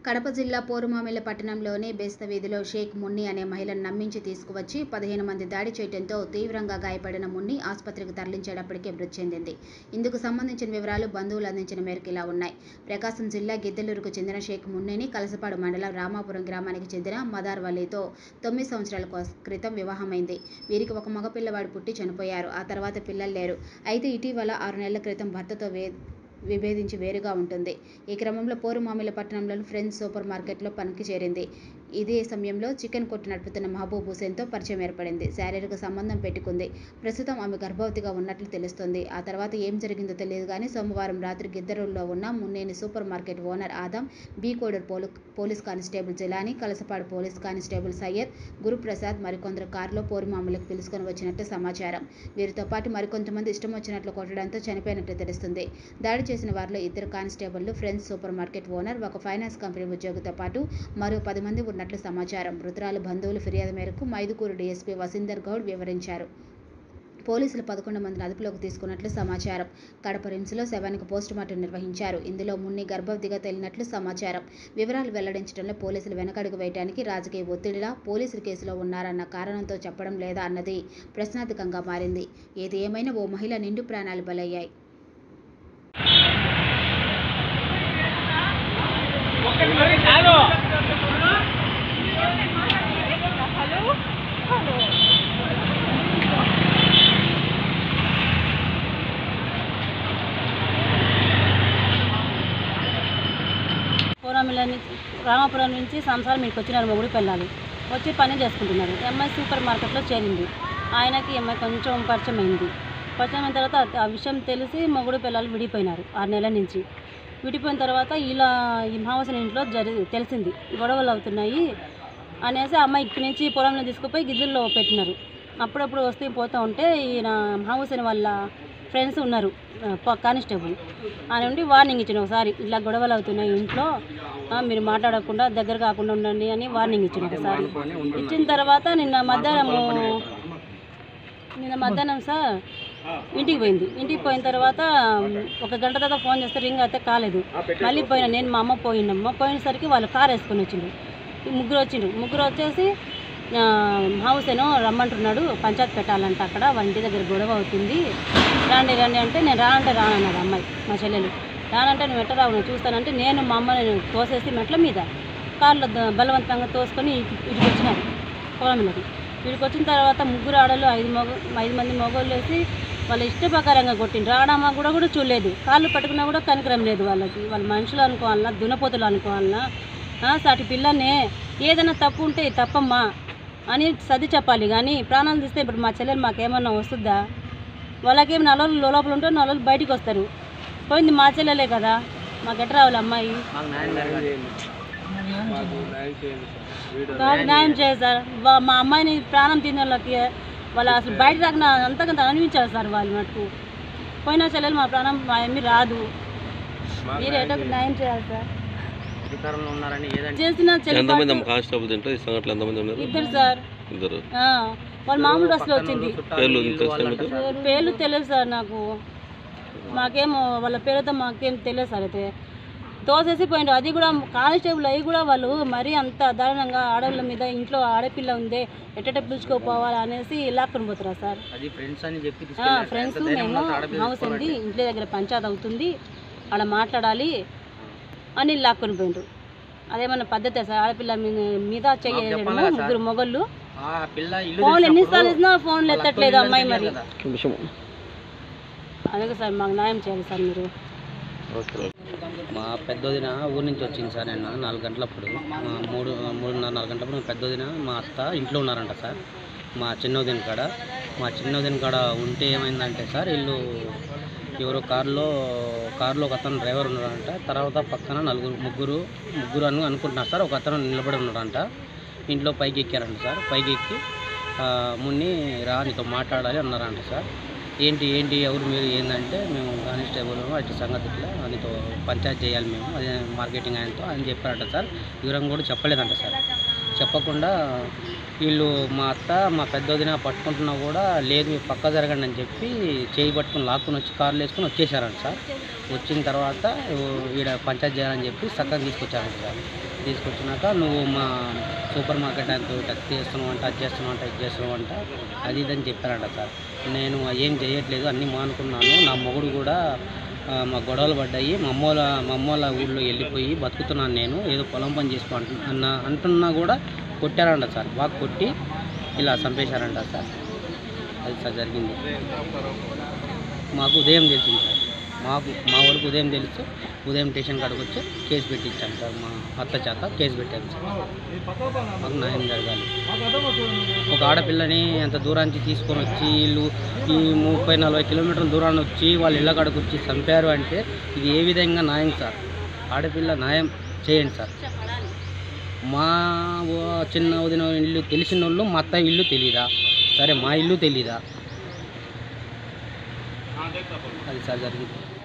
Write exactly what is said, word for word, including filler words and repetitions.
కడప జిల్లా పోరుమామిళ్ల పట్టణంలోని బేస్త వీధిలో షేక్ మున్ని అనే మహిళను నమ్మించి తీసుకువచ్చి పదిహేను మంది దాడి చేయడంతో తీవ్రంగా గాయపడిన మున్ని ఆసుపత్రికి తరలించేటప్పటికే మృతి చెందింది. ఇందుకు సంబంధించిన వివరాలు బంధువులు అందించిన మేరకు ఇలా ఉన్నాయి. ప్రకాశం జిల్లా గిద్దలూరుకు చెందిన షేక్ మున్నిని కలసపాడు మండలం రామాపురం గ్రామానికి చెందిన మదార్ వలీతో తొమ్మిది సంవత్సరాల క్రితం వివాహమైంది. వీరికి ఒక మగ పిల్లవాడు పుట్టి చనిపోయారు. ఆ తర్వాత పిల్లలు లేరు. అయితే ఇటీవల ఆరు నెలల క్రితం భర్తతో వే విభేదించి వేరుగా ఉంటుంది. ఈ క్రమంలో పోరుమామిళ్ల పట్టణంలోని ఫ్రెండ్స్ సూపర్ మార్కెట్లో పనికి చేరింది. ఇదే సమయంలో చికెన్ కొట్టు నడుపుతున్న మహబూబ్ హుసేన్తో పరిచయం ఏర్పడింది. శారీరక సంబంధం పెట్టుకుంది. ప్రస్తుతం ఆమె గర్భవతిగా ఉన్నట్లు తెలుస్తోంది. ఆ తర్వాత ఏం జరిగిందో తెలియదు కానీ సోమవారం రాత్రి గిద్దరూరులో ఉన్న Munneni super market owner Adam, B Koduru పోలు police constable Jilani, Kalasapadu police constable Syed, Guruprasad మరికొందరు కారులో పోరుమామిళ్లకు పిలుచుకొని వచ్చినట్టు సమాచారం. వీరితో పాటు మరికొంతమంది ఇష్టం వచ్చినట్లు కొట్టడంతో చనిపోయినట్లు తెలుస్తుంది. దాడి చేసిన వారిలో ఇద్దరు కానిస్టేబుళ్లు, ఫ్రెండ్స్ సూపర్ మార్కెట్ ఓనర్, ఒక ఫైనాన్స్ కంపెనీ ఉద్యోగితో పాటు మరో పది మంది ఉన్నట్లు సమాచారం. మృతురాలి బంధువుల ఫిర్యాదు మేరకు మైదుకూరు డీఎస్పీ వసీందర్ గౌడ్ వివరించారు. పోలీసులు పదకొండు మందిని అదుపులోకి తీసుకున్నట్లు సమాచారం. కడప రిమ్స్లో శవానికి పోస్టుమార్టం నిర్వహించారు. ఇందులో మున్ని గర్భవతిగా తేలినట్లు సమాచారం. వివరాలు వెల్లడించడంలో పోలీసులు వెనకడుగు వేయడానికి రాజకీయ ఒత్తిడిలా పోలీసులు కేసులో ఉన్నారన్న కారణంతో చెప్పడం లేదా అన్నది ప్రశ్నార్థకంగా మారింది. ఏది ఏమైనా ఓ మహిళ నిండు ప్రాణాలు బలయ్యాయి. పోరామిల నుంచి రామాపురం నుంచి సంసారం మీకు వచ్చినారు. మొగుడు పిల్లలు వచ్చి పని చేసుకుంటున్నారు. ఎంఐ సూపర్ మార్కెట్లో చేరింది. ఆయనకి ఎంఐ కొంచెం పరిచయం అయింది. పరిచయం అయిన తర్వాత ఆ విషయం తెలిసి మొగుడు పిల్లలు విడిపోయినారు. ఆరు నెలల నుంచి విడిపోయిన తర్వాత ఇలా ఈ మహావసన ఇంట్లో జరి తెలిసింది గొడవలు అవుతున్నాయి అనేసి అమ్మాయి ఇక్కడి నుంచి పొలంలో తీసుకుపోయి గిద్దెల్లో పెట్టినారు. అప్పుడప్పుడు వస్తే పోతూ ఉంటే ఈయన మహావసన వాళ్ళ ఫ్రెండ్స్ ఉన్నారు కానిస్టేబుల్ ఆయన ఉండి వార్నింగ్ ఇచ్చిన ఒకసారి ఇలా గొడవలు అవుతున్నాయి ఇంట్లో, మీరు మాట్లాడకుండా దగ్గర కాకుండా ఉండండి అని వార్నింగ్ ఇచ్చిన ఒకసారి. ఇచ్చిన తర్వాత నిన్న మధ్యాహ్నము నిన్న మధ్యాహ్నం సార్ ఇంటికి పోయింది. ఇంటికి పోయిన తర్వాత ఒక గంట తర్వాత ఫోన్ చేస్తే రింగ్ అయితే కాలేదు. మళ్ళీ పోయినా నేను మా అమ్మ పోయినమ్మ పోయినసరికి వాళ్ళు కారు వేసుకొని వచ్చిండ్రు. ముగ్గురు వచ్చిండ్రు. ముగ్గురు వచ్చేసి హౌసేనో రమ్మంటున్నాడు, పంచాయతీ పెట్టాలంటే అక్కడ వంటి దగ్గర గొడవ అవుతుంది, రాండి రండి అంటే నేను రానంటే రానన్నాడు అమ్మాయి మా చెల్లెలు. రానంటే నువ్వు ఎట్ట రావు నువ్వు చూస్తానంటే నేను మా అమ్మని తోసేసి మెట్ల మీద కార్లో బలవంతంగా తోసుకొని ఇటుకు వచ్చినారు పొలంలోకి. వీడికి వచ్చిన తర్వాత ముగ్గురు ఆడలు ఐదు మగ ఐదు మంది మగవాళ్ళు వేసి వాళ్ళ ఇష్ట ప్రకారంగా కొట్టిండ్రు. రావడమా కూడా కూడా చూడలేదు. కాళ్ళు పట్టుకున్నా కూడా కనికరం లేదు వాళ్ళకి. వాళ్ళ మనుషులు అనుకోవాలన్నా దునపోతులు అనుకోవాలన్నా సాటి పిల్లనే ఏదైనా తప్పు ఉంటే తప్పమ్మా అని సర్ది చెప్పాలి కానీ ప్రాణాలు తీస్తే ఇప్పుడు మా చెల్లెలు మాకేమన్నా వస్తుందా? వాళ్ళకేమి నలుగురు లోపల ఉంటే నలుగురు బయటికి వస్తారు. పోయింది మా చెల్లెలే కదా, మాకు ఎట్ట రావాలి అమ్మాయి? న్యాయం చేయాలి సార్. మా అమ్మాయిని ప్రాణం తిన్న వాళ్ళకి వాళ్ళు అసలు బయట రాకుండా అంతకంత అనిపించాలి సార్. వాళ్ళు మటుకు పోయిన చెల్లెలు మా ప్రాణం మా ఏమి రాదు. మీరు ఎటో న్యాయం చేయాలి సార్. చేసిన ఇద్దరు సార్, వాళ్ళ మామూలు డ్రెస్లో వచ్చింది. పేర్లు తెలియదు సార్ నాకు, మాకేమో వాళ్ళ పేరుతో మాకేం తెలియదు సార్. అయితే తోసేసి పోయిండు. అది కూడా కానిస్టేబుల్ అవి కూడా వాళ్ళు మరీ అంత దారుణంగా ఆడవాళ్ళ మీద ఇంట్లో ఆడపిల్ల ఉందే ఎట్టట పిలుచుకోపోవాలి అనేసి లాక్కొని పోతారా సార్? ఫ్రెండ్స్ మేము హౌస్ ఉంది, ఇంట్లో దగ్గర పంచాయతీ అవుతుంది, ఆడ మాట్లాడాలి అని లాక్కొని పోయిండ్రు. అదేమన్నా పద్ధతే సార్? ఆడపిల్ల మీద చెయ్యడం ముగ్గురు మొగళ్ళు ఫోన్లు ఎన్నిసార్లు ఇచ్చినా ఫోన్లు ఎత్తట్లేదు అమ్మాయి. మరి అదే సార్ మాకు న్యాయం చేయాలి సార్ మీరు. మా పెద్దోదిన ఊరి నుంచి వచ్చింది సార్. నిన్న నాలుగు గంటలప్పుడు మూడు మూడున్నర నాలుగు గంటలప్పుడు మా పెద్దోదిన మా అత్త ఇంట్లో ఉన్నారంట సార్. మా చిన్నోదిన కాడ మా చిన్నోదిన కాడ ఉంటే ఏమైందంటే సార్ వీళ్ళు ఎవరో కారులో కారులో ఒక అతను డ్రైవర్ ఉన్నాడంట. తర్వాత పక్కన నలుగురు ముగ్గురు ముగ్గురు అని అనుకుంటున్నారు సార్. ఒక అతను నిలబడి ఉన్నాడంట. ఇంట్లో పైకి ఎక్కారంట సార్. పైకి ఎక్కి మున్ని రా నీతో మాట్లాడాలి అన్నారంట సార్. ఏంటి ఏంటి ఎవరు మీరు ఏంటంటే మేము కానిస్టేబుల్ అటు సంగతి ఇట్లా నీతో పంచాయతీ చేయాలి మేము, అదే మార్కెటింగ్ ఆయనతో అని చెప్పారంట సార్. వివరంగా కూడా చెప్పలేదంట సార్. చెప్పకుండా వీళ్ళు మా అత్త మా పెద్దోదిన పట్టుకుంటున్నా కూడా లేదు మీరు పక్క జరగండి అని చెప్పి చేయి పట్టుకుని లాక్కుని వచ్చి కార్లు వేసుకుని వచ్చేసారంట సార్. వచ్చిన తర్వాత ఈడ పంచాయతీ చేయాలని చెప్పి చక్కగా తీసుకొచ్చారంట సార్. తీసుకొచ్చినాక నువ్వు మా సూపర్ మార్కెట్ అంత టచ్ చేస్తున్నావు అంట అది చేస్తున్నావు అంట ఇది చేస్తున్నావు అంట అది ఇదని చెప్పారంట సార్. నేను ఏం చేయట్లేదు, అన్నీ మానుకున్నాను. నా మొగుడు కూడా మా గొడవలు పడ్డాయి, మా అమ్మోళ్ళ మా అమ్మోళ్ళ ఊళ్ళో వెళ్ళిపోయి బతుకుతున్నాను, నేను ఏదో పొలం పని చేసుకో అంటున్నా అంటున్నా కూడా కొట్టారంట సార్. బాగా కొట్టి ఇలా చంపేశారంట సార్. అది సార్ జరిగింది. మాకు ఉదయం తెలిసింది సార్. మాకు మా వరకు ఉదయం తెలుసు. ఉదయం స్టేషన్ కాడికి వచ్చి కేసు పెట్టించాను సార్. మా అత్త చేత కేసు పెట్టాను సార్. మాకు న్యాయం జరగాలి. ఒక ఆడపిల్లని ఎంత దూరానికి తీసుకొని వచ్చి వీళ్ళు ఈ ముప్పై నలభై కిలోమీటర్ల దూరాన్ని వచ్చి వాళ్ళ ఇళ్ళ కాడికి వచ్చి చంపారు అంటే ఇది ఏ విధంగా న్యాయం సార్? ఆడపిల్ల న్యాయం చేయండి సార్. మా చిన్న వదిన ఇల్లు తెలిసిన వాళ్ళు మా అత్త ఇల్లు తెలీదా? సరే మా ఇల్లు తెలీదా? అది సార్ జరిగింది.